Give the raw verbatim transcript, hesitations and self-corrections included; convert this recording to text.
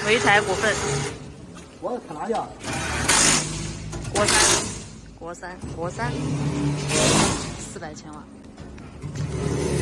潍柴股份。 我看哪家？ 国三，国三，国三，四百千瓦。